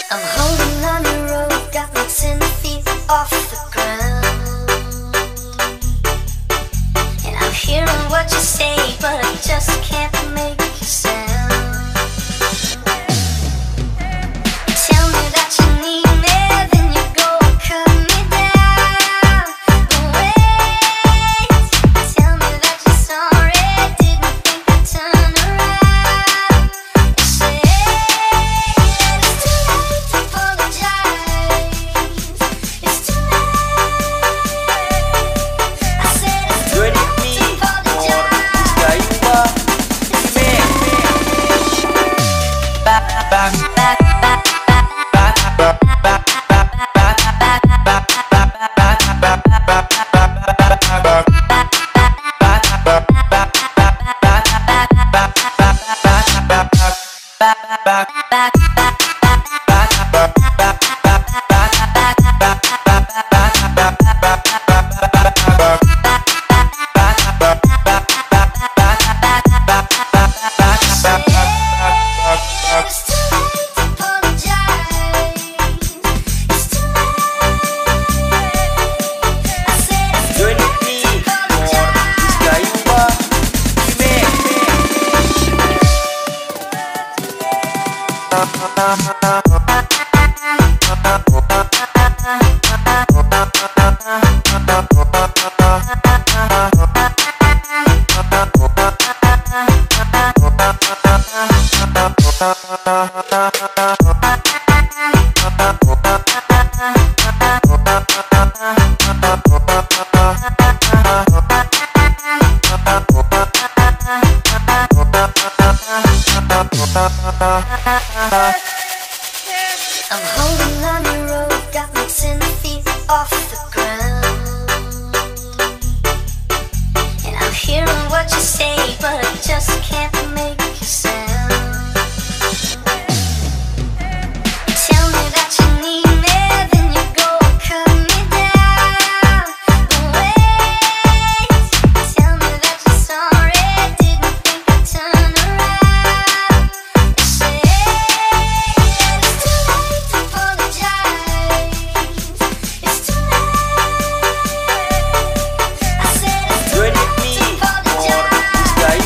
I'm holding on the road, got my 10 feet off the ground. And I'm hearing what you say, but I just can't make a sound. Tell me that you need me, then you go and cut me down. But wait, tell me that you're sorry, didn't think I'd turn around. You say it's too late to apologize. It's too late. I said it's too late to apologize. I'm holding on the road, got my 10 feet off the ground. And I'm hearing what you say, but I just can't make a sound. Tell me that you need me, then you go and cut me down. But wait, tell me that you're sorry, didn't think I'd turn around. You say it's too late to apologize. It's too late. I said it's too late to apologize.